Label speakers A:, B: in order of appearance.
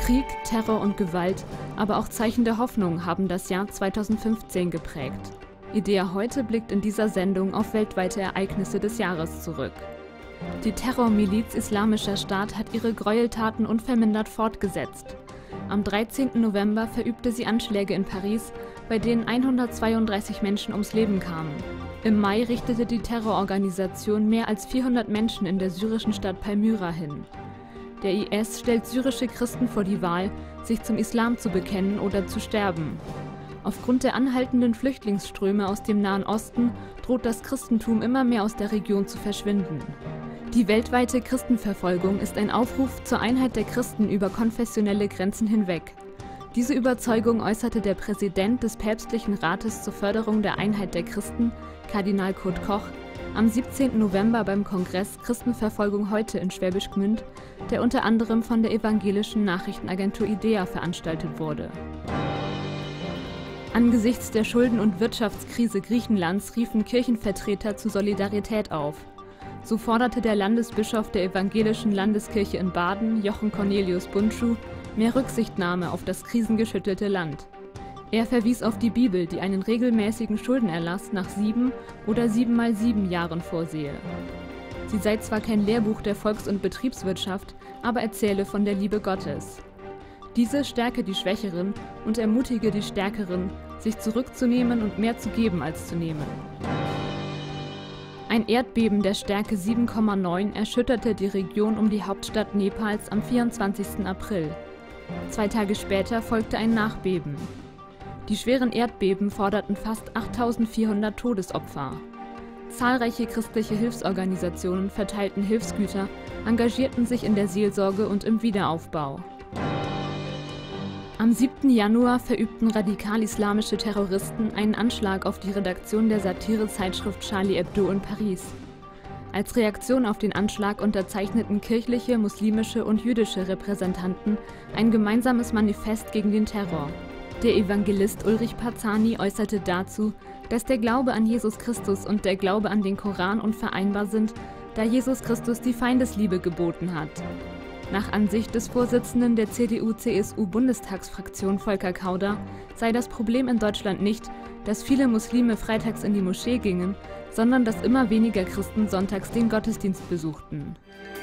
A: Krieg, Terror und Gewalt, aber auch Zeichen der Hoffnung haben das Jahr 2015 geprägt. IDEA heute blickt in dieser Sendung auf weltweite Ereignisse des Jahres zurück. Die Terrormiliz Islamischer Staat hat ihre Gräueltaten unvermindert fortgesetzt. Am 13. November verübte sie Anschläge in Paris, bei denen 132 Menschen ums Leben kamen. Im Mai richtete die Terrororganisation mehr als 400 Menschen in der syrischen Stadt Palmyra hin. Der IS stellt syrische Christen vor die Wahl, sich zum Islam zu bekennen oder zu sterben. Aufgrund der anhaltenden Flüchtlingsströme aus dem Nahen Osten droht das Christentum immer mehr aus der Region zu verschwinden. Die weltweite Christenverfolgung ist ein Aufruf zur Einheit der Christen über konfessionelle Grenzen hinweg. Diese Überzeugung äußerte der Präsident des Päpstlichen Rates zur Förderung der Einheit der Christen, Kardinal Kurt Koch, am 17. November beim Kongress Christenverfolgung heute in Schwäbisch Gmünd, der unter anderem von der evangelischen Nachrichtenagentur IDEA veranstaltet wurde. Angesichts der Schulden- und Wirtschaftskrise Griechenlands riefen Kirchenvertreter zu Solidarität auf. So forderte der Landesbischof der evangelischen Landeskirche in Baden, Jochen Cornelius Bundschuh, mehr Rücksichtnahme auf das krisengeschüttelte Land. Er verwies auf die Bibel, die einen regelmäßigen Schuldenerlass nach 7 oder 7 mal 7 Jahren vorsehe. Sie sei zwar kein Lehrbuch der Volks- und Betriebswirtschaft, aber erzähle von der Liebe Gottes. Diese stärke die Schwächeren und ermutige die Stärkeren, sich zurückzunehmen und mehr zu geben als zu nehmen. Ein Erdbeben der Stärke 7,9 erschütterte die Region um die Hauptstadt Nepals am 24. April. 2 Tage später folgte ein Nachbeben. Die schweren Erdbeben forderten fast 8.400 Todesopfer. Zahlreiche christliche Hilfsorganisationen verteilten Hilfsgüter, engagierten sich in der Seelsorge und im Wiederaufbau. Am 7. Januar verübten radikal-islamische Terroristen einen Anschlag auf die Redaktion der Satirezeitschrift Charlie Hebdo in Paris. Als Reaktion auf den Anschlag unterzeichneten kirchliche, muslimische und jüdische Repräsentanten ein gemeinsames Manifest gegen den Terror. Der Evangelist Ulrich Parzani äußerte dazu, dass der Glaube an Jesus Christus und der Glaube an den Koran unvereinbar sind, da Jesus Christus die Feindesliebe geboten hat. Nach Ansicht des Vorsitzenden der CDU-CSU-Bundestagsfraktion Volker Kauder sei das Problem in Deutschland nicht, dass viele Muslime freitags in die Moschee gingen, sondern dass immer weniger Christen sonntags den Gottesdienst besuchten.